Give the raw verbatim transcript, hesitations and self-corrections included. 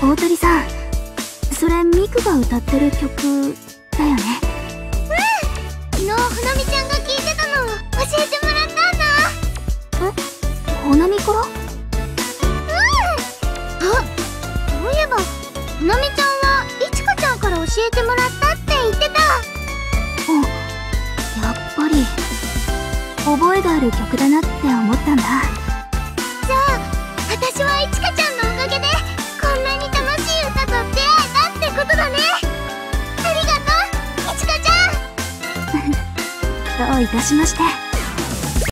大鳥さん、それミクが歌ってる曲だよね。 うん、昨日ほなみちゃんが聴いてたのを教えてもらったんだ。 え、ほなみから？うん。 あ、そういえばほなみちゃんはいちかちゃんから教えてもらったって言ってた。 うん、やっぱり覚えがある曲だなって思ったんだ。 じゃあ私はいちかちゃんのおかげでこんなに楽しい歌と出会えたってことだね。ありがとういちかちゃん。 どういたしまして。